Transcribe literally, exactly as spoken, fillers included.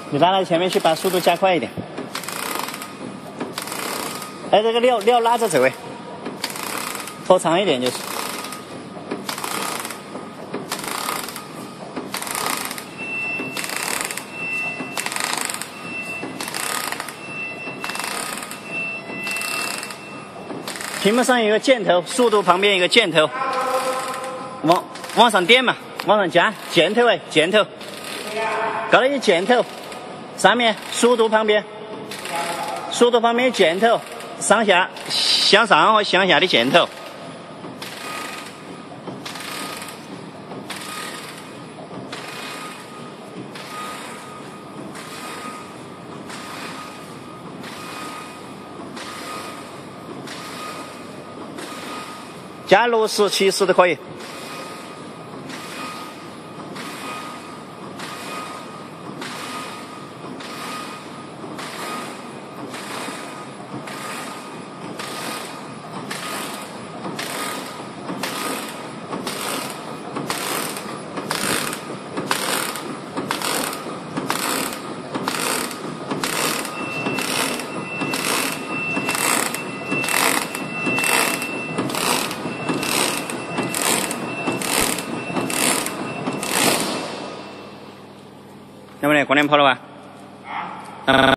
你拉到前面去，把速度加快一点。哎，这个料料拉着走哎，拖长一点就是。屏幕上有个箭头，速度旁边有个箭头，往往上点嘛，往上加箭头哎，箭头，搞了一箭头，上面速度旁边，速度旁边箭头，上下向上和向下的箭头。加六十、七十都可以。要不然过年跑了吧？啊。